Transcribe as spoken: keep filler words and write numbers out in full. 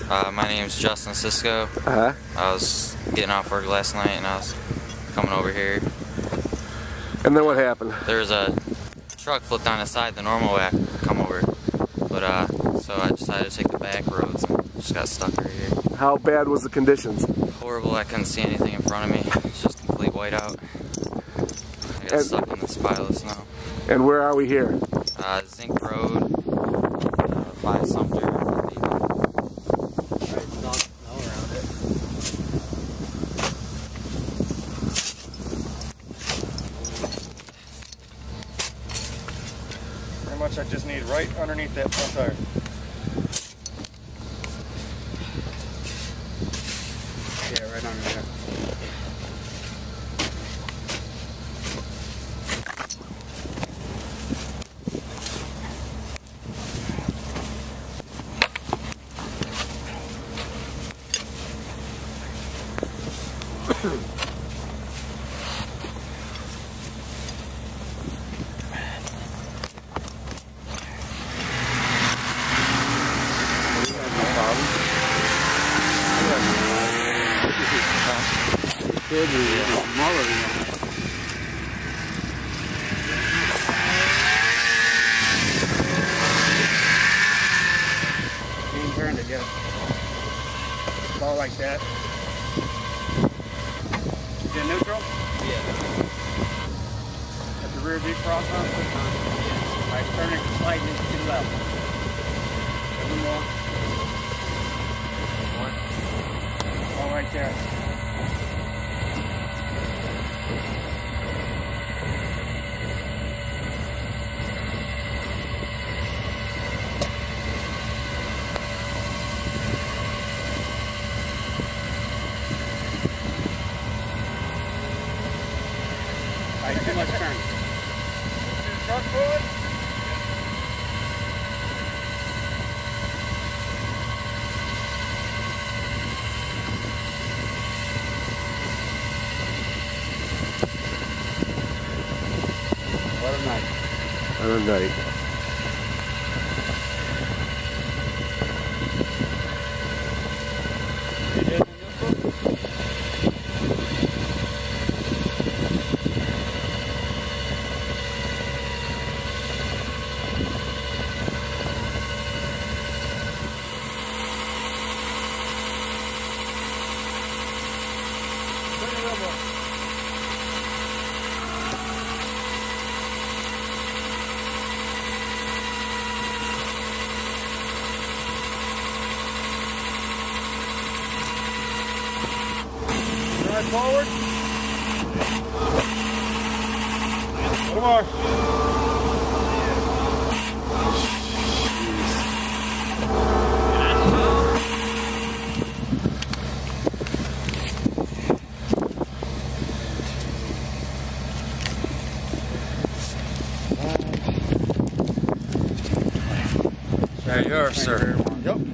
Uh, my name's Justin Cisco. Uh-huh. I was getting off work last night and I was coming over here. And then what happened? There was a truck flipped on the side the normal way I come over. But uh, so I decided to take the back roads and just got stuck right here. How bad was the conditions? Horrible. I couldn't see anything in front of me. It's just complete whiteout. I got And, stuck in this pile of snow. and where are we here? Uh, Zinc Road uh, by Sumter. Pretty much I just need right underneath that front tire. Yeah, right under there. Could be smaller than that. You can turn to get it. All like that. Is it neutral? Yeah. Got the rear defrost on? All right, turn it slightly to the left. A little more. All right there. All right, too much turn. Truck forward. What a night. What a night. Drive forward. One more. There you are, sir. Yep.